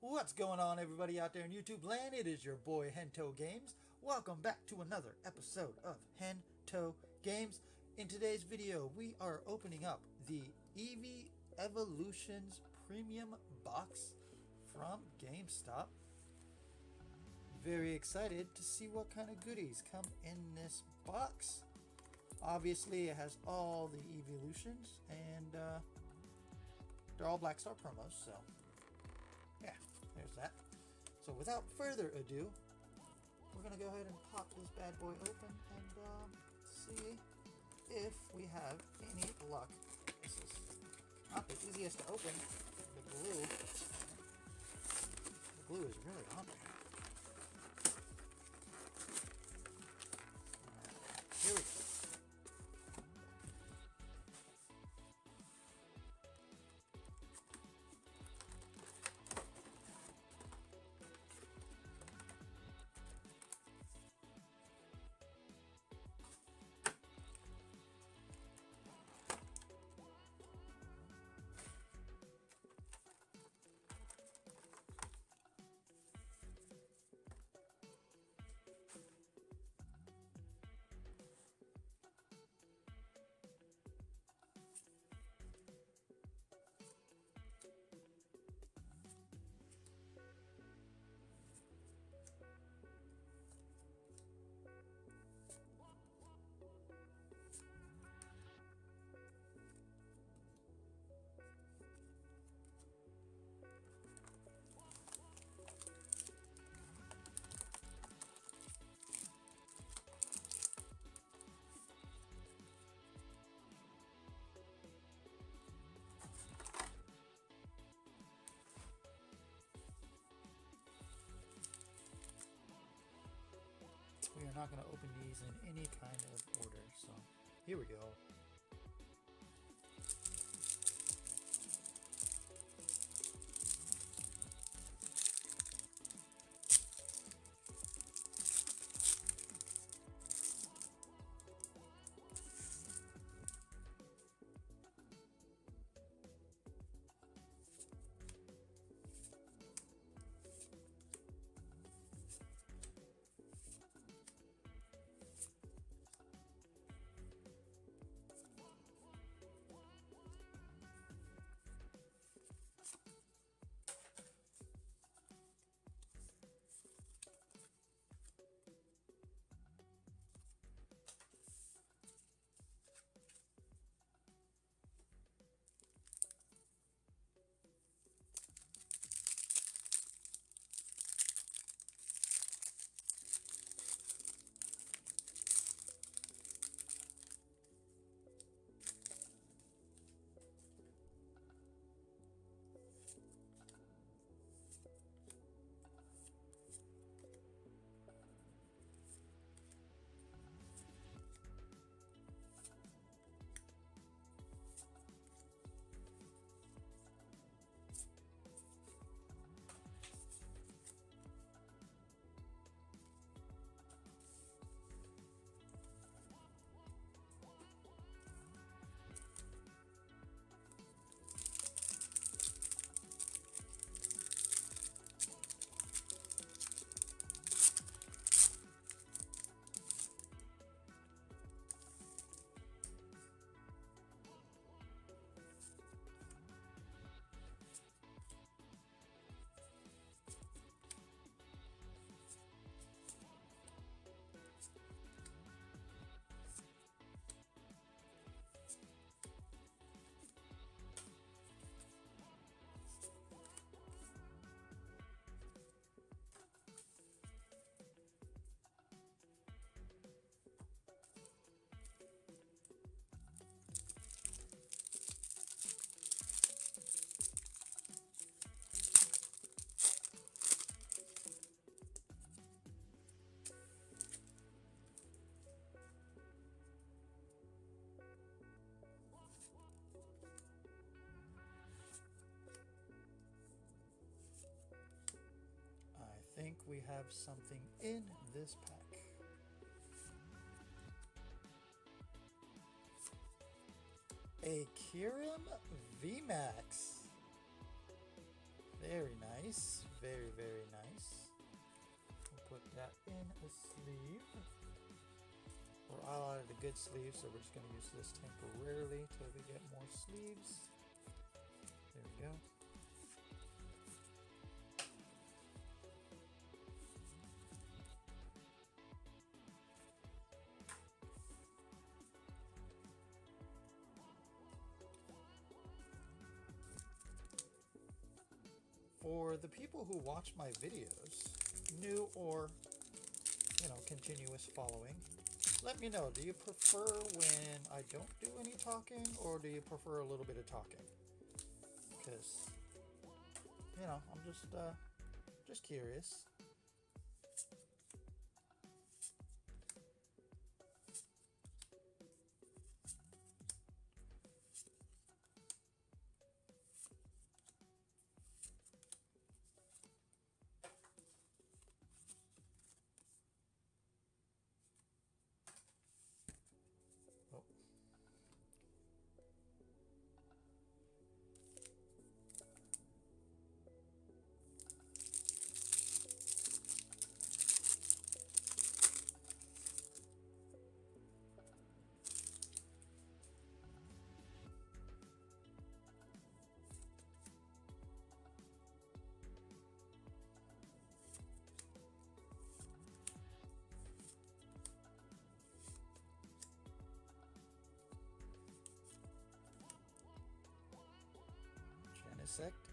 What's going on, everybody out there in YouTube land? It is your boy Hento Games. Welcome back to another episode of Hento Games. In today's video, we are opening up the Eevee Evolutions Premium Box from GameStop. Very excited to see what kind of goodies come in this box. Obviously, it has all the Evolutions, and they're all Black Star promos, so yeah, there's that. So without further ado, we're gonna go ahead and pop this bad boy open and see if we have any luck. This is not the easiest to open. The glue is really on there. Here we go. We are not going to open these in any kind of order, so here we go. I think we have something in this pack. A Kyurem VMAX. Very nice. Very, very nice. We'll put that in a sleeve. We're all out of the good sleeves, so we're just going to use this temporarily till we get more sleeves. There we go. For the people who watch my videos, new or, continuous following, let me know, do you prefer when I don't do any talking, or do you prefer a little bit of talking? Because, I'm just curious. Janicek